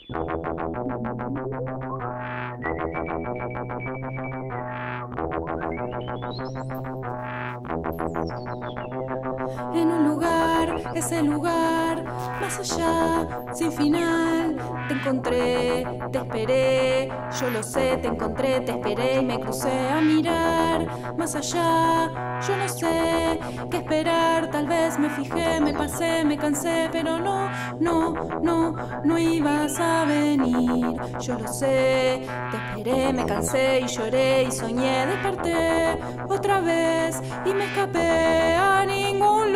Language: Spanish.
En un lugar, ese lugar, más allá, sin final. Te encontré, te esperé, yo lo sé, te encontré, te esperé y me crucé a mirar. Más allá, yo no sé qué esperar, tal vez me fijé, me pasé, me cansé, pero no ibas a venir. Yo lo sé, te esperé, me cansé y lloré y soñé, desperté otra vez y me escapé a ningún